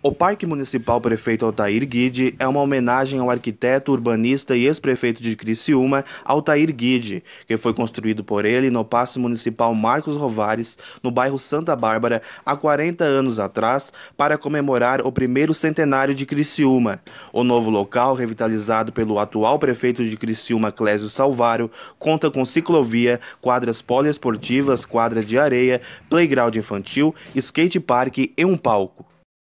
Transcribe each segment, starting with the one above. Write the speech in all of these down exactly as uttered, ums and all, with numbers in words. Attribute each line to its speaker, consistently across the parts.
Speaker 1: O Parque Municipal Prefeito Altair Guide é uma homenagem ao arquiteto, urbanista e ex-prefeito de Criciúma, Altair Guide, que foi construído por ele no Paço Municipal Marcos Rovares, no bairro Santa Bárbara, há quarenta anos atrás, para comemorar o primeiro centenário de Criciúma. O novo local, revitalizado pelo atual prefeito de Criciúma, Clésio Salvaro, conta com ciclovia, quadras poliesportivas, quadra de areia, playground infantil, skate park e um palco.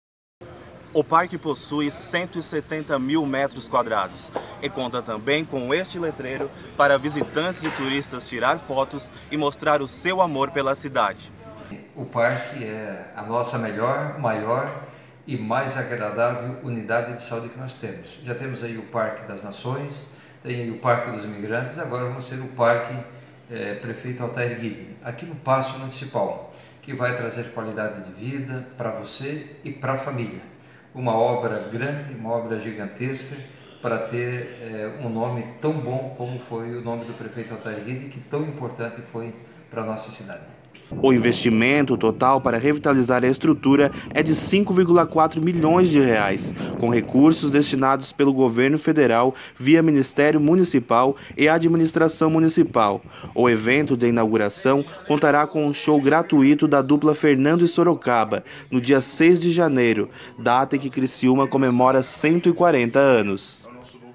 Speaker 1: O parque possui cento e setenta mil metros quadrados e conta também com este letreiro para visitantes e turistas tirar fotos e mostrar o seu amor pela cidade.
Speaker 2: O parque é a nossa melhor, maior e mais agradável unidade de saúde que nós temos. Já temos aí o Parque das Nações, tem aí o Parque dos Imigrantes, agora vamos ter o Parque é, Prefeito Altair Guide, aqui no Paço Municipal, que vai trazer qualidade de vida para você e para a família. Uma obra grande, uma obra gigantesca, para ter é, um nome tão bom como foi o nome do prefeito Altair Guide, que tão importante foi para a nossa cidade.
Speaker 1: O investimento total para revitalizar a estrutura é de cinco vírgula quatro milhões de reais, com recursos destinados pelo governo federal via Ministério Municipal e Administração Municipal. O evento de inauguração contará com um show gratuito da dupla Fernando e Sorocaba, no dia seis de janeiro, data em que Criciúma comemora cento e quarenta anos.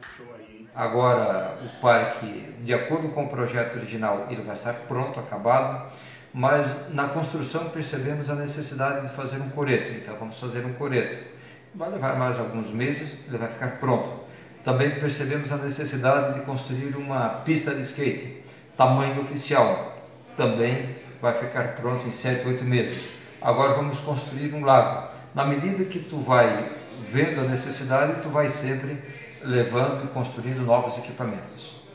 Speaker 2: Agora, o parque, de acordo com o projeto original, ele vai estar pronto, acabado, mas na construção percebemos a necessidade de fazer um coreto, então vamos fazer um coreto. Vai levar mais alguns meses, ele vai ficar pronto. Também percebemos a necessidade de construir uma pista de skate, tamanho oficial, também vai ficar pronto em sete, oito meses. Agora vamos construir um lago. Na medida que tu vai vendo a necessidade, tu vai sempre levando e construindo novos equipamentos.